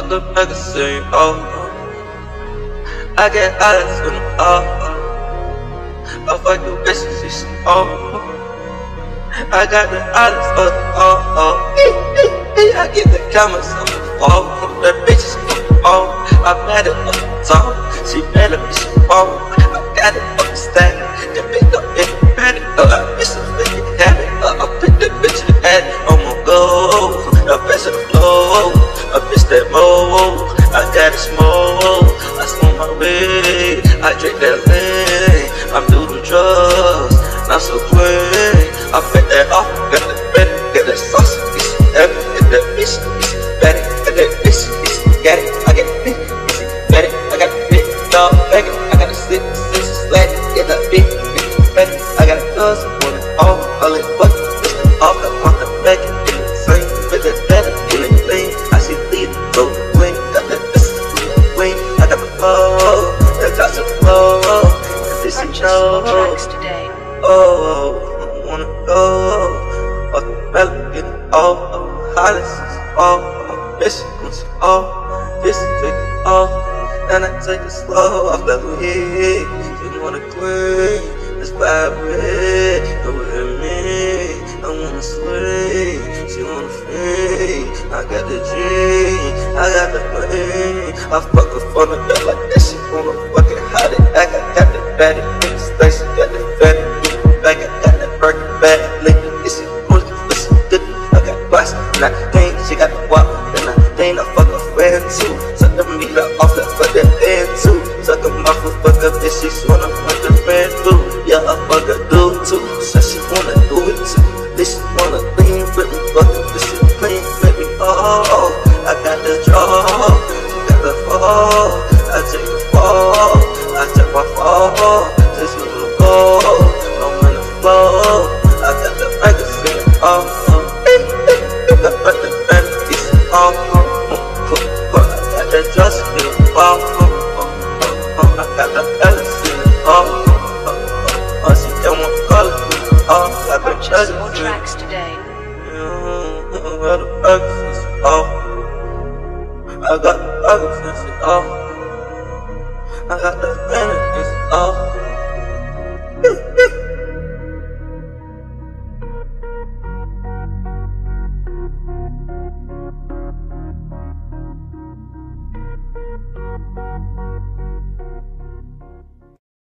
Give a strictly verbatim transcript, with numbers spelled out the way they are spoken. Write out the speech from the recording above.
Off the magazine, oh. I get eyes when I'm off. I fuck the bitches, you see, oh. I got the eyes for the oh, oh. I get the cameras on the wall. That bitch is oh. I met her up the top. She better be she oh. I got it up the stack. That bitch up in the paddock. Oh, I miss her when you had it. Uh, I put that bitch in the head. I'm gon' go. The best of the flow. I bitch that mo. I got it smoke. I smoke my weed. I drink that lean. I'm doing drugs. Not so quick. I bet that off. Got the bet. Get that sauce. It's heavy. Get that bitch. It's fatty. Get that bitch. It's got it. I get it. It's fatty. I got the big dog. Bag it. I got the six. Six. Slat. Get that big. It's fatty. I got a cousin. Want it all. All in bucket. It's the off. I want the bag. Get it same. With that better. In the lane. I see lead. Go. Wing. Got that bitch. Wing. I got the flow. That got some flow. This is no. Oh, I wanna go. Off the melon, get it off. Hollis is off. Michigan's off. This is take it off. And I take it slow off the weed. She wanna quit. It's vibrate. Go with me. I wanna swing. She wanna free. I got the dream. I got the money. I fuck her for the bed like that. She wanna fucking hide it. I got, got the baddie. Stacy got the fatty. Back, I got that Birkin bag, lick it, it's a bullet, it's a good. I got glass, and I think she got the wop, and I think I fuck her friend too. Suck the meter off that fuck that band too. Suck her mouth and fuck her bitch, she wanna fuck her friend too. Yeah, I fuck her dude too, so she wanna do it too. This she wanna lean with me, fuck her, this shit clean, baby, oh. I got the draw, she got the fall, I take the fall, I take my fall, this is the fall. I got the magazine off, I got the magazine off, I got the dress off, I got the magazine off, she don't want to call it off, I got the magazine tracks today. I got the magazine off, I got the magazine off, I got the magazine off.